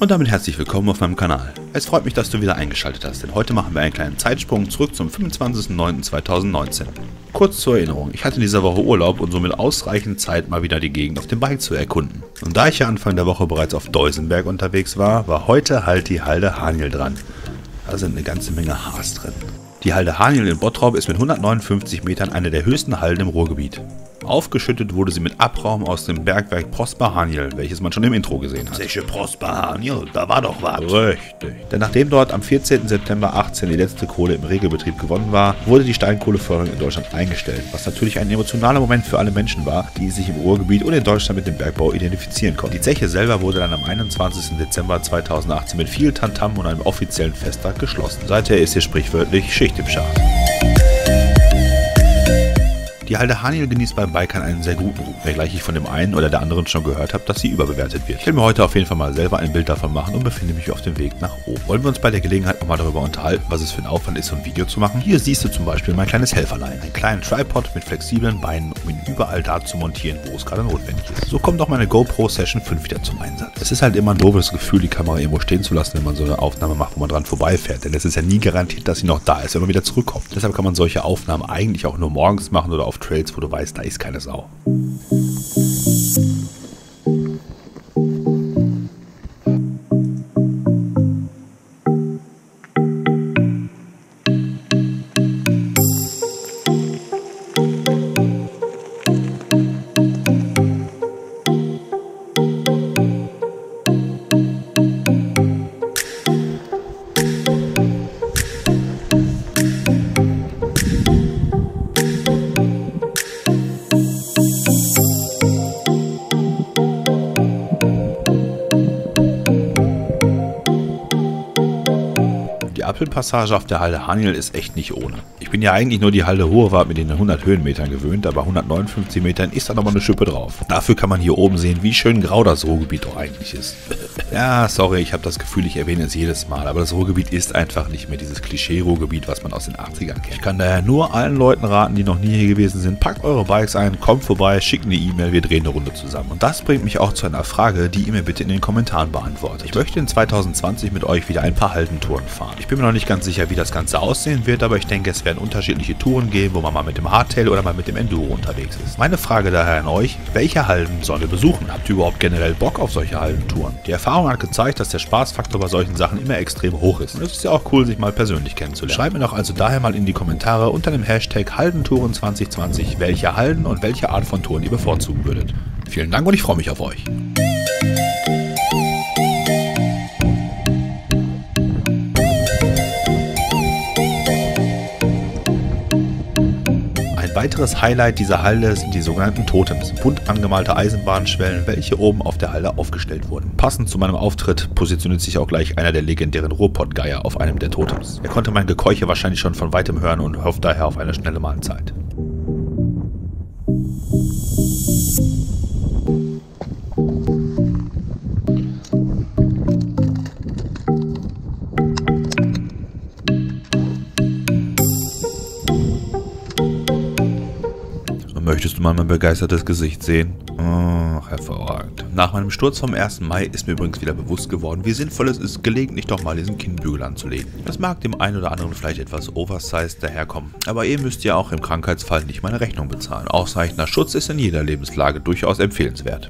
Und damit herzlich willkommen auf meinem Kanal. Es freut mich, dass du wieder eingeschaltet hast, denn heute machen wir einen kleinen Zeitsprung zurück zum 25.09.2019. Kurz zur Erinnerung, ich hatte in dieser Woche Urlaub und somit ausreichend Zeit, mal wieder die Gegend auf dem Bike zu erkunden. Und da ich ja Anfang der Woche bereits auf Deusenberg unterwegs war, war heute halt die Halde Haniel dran. Da sind eine ganze Menge Haas drin. Die Halde Haniel in Bottrop ist mit 159 Metern eine der höchsten Halden im Ruhrgebiet. Aufgeschüttet wurde sie mit Abraum aus dem Bergwerk Prosper Haniel, welches man schon im Intro gesehen hat. Sicher Prosper Haniel, da war doch was. Richtig. Denn nachdem dort am 14. September 18 die letzte Kohle im Regelbetrieb gewonnen war, wurde die Steinkohleförderung in Deutschland eingestellt, was natürlich ein emotionaler Moment für alle Menschen war, die sich im Ruhrgebiet und in Deutschland mit dem Bergbau identifizieren konnten. Die Zeche selber wurde dann am 21. Dezember 2018 mit viel Tamtam und einem offiziellen Festtag geschlossen. Seither ist hier sprichwörtlich Schicht im Schacht. Die Halde Haniel genießt beim Bikern einen sehr guten Ruf, wenngleich ich von dem einen oder der anderen schon gehört habe, dass sie überbewertet wird. Ich will mir heute auf jeden Fall mal selber ein Bild davon machen und befinde mich auf dem Weg nach oben. Wollen wir uns bei der Gelegenheit nochmal darüber unterhalten, was es für ein Aufwand ist, so ein Video zu machen? Hier siehst du zum Beispiel mein kleines Helferlein, einen kleinen Tripod mit flexiblen Beinen, um ihn überall da zu montieren, wo es gerade notwendig ist. So kommt auch meine GoPro Session 5 wieder zum Einsatz. Es ist halt immer ein doofes Gefühl, die Kamera irgendwo stehen zu lassen, wenn man so eine Aufnahme macht, wo man dran vorbeifährt, denn es ist ja nie garantiert, dass sie noch da ist, wenn man wieder zurückkommt. Deshalb kann man solche Aufnahmen eigentlich auch nur morgens machen oder auf Trails, wo du weißt, da ist keine Sau. Die Apfelpassage auf der Halde Haniel ist echt nicht ohne. Ich bin ja eigentlich nur die Halde Hohewart mit den 100 Höhenmetern gewöhnt, aber 159 Metern ist da nochmal eine Schippe drauf. Dafür kann man hier oben sehen, wie schön grau das Ruhrgebiet doch eigentlich ist. Ja, sorry, ich habe das Gefühl, ich erwähne es jedes Mal, aber das Ruhrgebiet ist einfach nicht mehr dieses Klischee-Ruhrgebiet, was man aus den 80ern kennt. Ich kann daher nur allen Leuten raten, die noch nie hier gewesen sind, packt eure Bikes ein, kommt vorbei, schickt eine E-Mail, wir drehen eine Runde zusammen. Und das bringt mich auch zu einer Frage, die ihr mir bitte in den Kommentaren beantwortet. Ich möchte in 2020 mit euch wieder ein paar Haldentouren fahren. Ich bin mir noch nicht ganz sicher, wie das Ganze aussehen wird, aber ich denke, es werden unterschiedliche Touren geben, wo man mal mit dem Hardtail oder mal mit dem Enduro unterwegs ist. Meine Frage daher an euch, welche Halden sollen wir besuchen? Habt ihr überhaupt generell Bock auf solche Haldentouren? Die Erfahrung hat gezeigt, dass der Spaßfaktor bei solchen Sachen immer extrem hoch ist. Und es ist ja auch cool, sich mal persönlich kennenzulernen. Schreibt mir doch also daher mal in die Kommentare unter dem Hashtag Haldentouren 2020, welche Halden und welche Art von Touren ihr bevorzugen würdet. Vielen Dank und ich freue mich auf euch. Ein weiteres Highlight dieser Halde sind die sogenannten Totems, bunt angemalte Eisenbahnschwellen, welche oben auf der Halde aufgestellt wurden. Passend zu meinem Auftritt positioniert sich auch gleich einer der legendären Ruhrpottgeier auf einem der Totems. Er konnte mein Gekeuche wahrscheinlich schon von weitem hören und hofft daher auf eine schnelle Mahlzeit. Möchtest du mal mein begeistertes Gesicht sehen? Ach, hervorragend. Nach meinem Sturz vom 1. Mai ist mir übrigens wieder bewusst geworden, wie sinnvoll es ist, gelegentlich doch mal diesen Kinnbügel anzulegen. Das mag dem einen oder anderen vielleicht etwas oversized daherkommen, aber ihr müsst ja auch im Krankheitsfall nicht meine Rechnung bezahlen. Ausreichender Schutz ist in jeder Lebenslage durchaus empfehlenswert.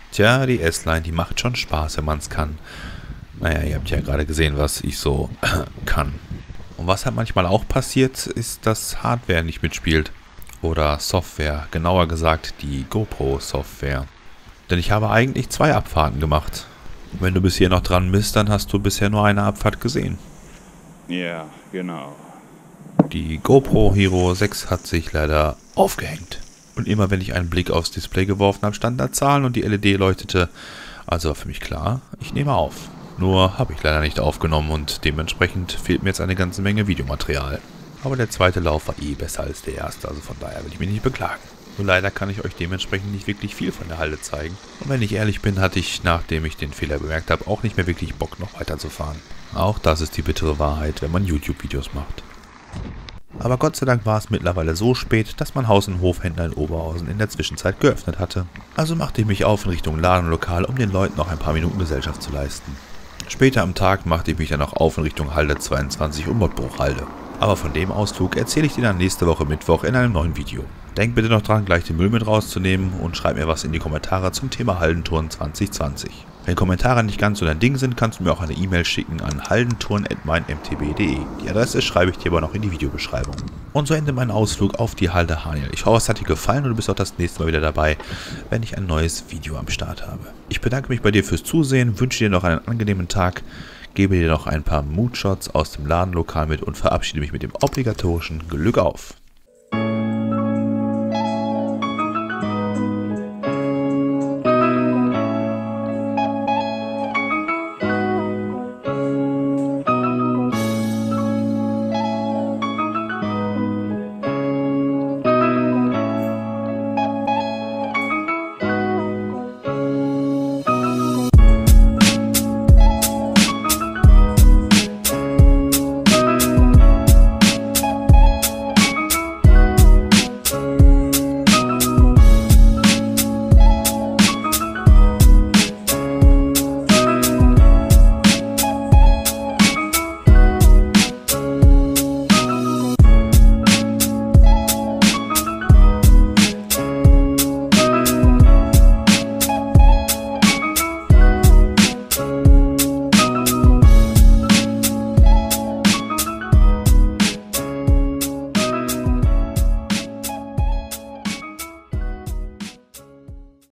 Tja, die S-Line, die macht schon Spaß, wenn man es kann. Naja, ihr habt ja gerade gesehen, was ich so kann. Und was halt manchmal auch passiert, ist, dass Hardware nicht mitspielt. Oder Software, genauer gesagt die GoPro-Software. Denn ich habe eigentlich 2 Abfahrten gemacht. Wenn du bis hier noch dran bist, dann hast du bisher nur eine Abfahrt gesehen. Ja, genau. Die GoPro Hero 6 hat sich leider aufgehängt. Und immer wenn ich einen Blick aufs Display geworfen habe, standen da Zahlen und die LED leuchtete. Also war für mich klar, ich nehme auf. Nur habe ich leider nicht aufgenommen und dementsprechend fehlt mir jetzt eine ganze Menge Videomaterial. Aber der zweite Lauf war eh besser als der erste, also von daher will ich mich nicht beklagen. Nur leider kann ich euch dementsprechend nicht wirklich viel von der Halde zeigen. Und wenn ich ehrlich bin, hatte ich, nachdem ich den Fehler bemerkt habe, auch nicht mehr wirklich Bock, noch weiterzufahren. Auch das ist die bittere Wahrheit, wenn man YouTube-Videos macht. Aber Gott sei Dank war es mittlerweile so spät, dass mein Haus- und Hofhändler in Oberhausen in der Zwischenzeit geöffnet hatte. Also machte ich mich auf in Richtung Ladenlokal, um den Leuten noch ein paar Minuten Gesellschaft zu leisten. Später am Tag machte ich mich dann auch auf in Richtung Halde 22 und Mottbruchhalde. Aber von dem Ausflug erzähle ich dir dann nächste Woche Mittwoch in einem neuen Video. Denk bitte noch dran, gleich den Müll mit rauszunehmen und schreib mir was in die Kommentare zum Thema Haldentouren 2020. Wenn Kommentare nicht ganz so dein Ding sind, kannst du mir auch eine E-Mail schicken an haldentouren@meinmtb.de. Die Adresse schreibe ich dir aber noch in die Videobeschreibung. Und so endet mein Ausflug auf die Halde Haniel. Ich hoffe, es hat dir gefallen und du bist auch das nächste Mal wieder dabei, wenn ich ein neues Video am Start habe. Ich bedanke mich bei dir fürs Zusehen, wünsche dir noch einen angenehmen Tag, gebe dir noch ein paar Moodshots aus dem Ladenlokal mit und verabschiede mich mit dem obligatorischen Glück auf.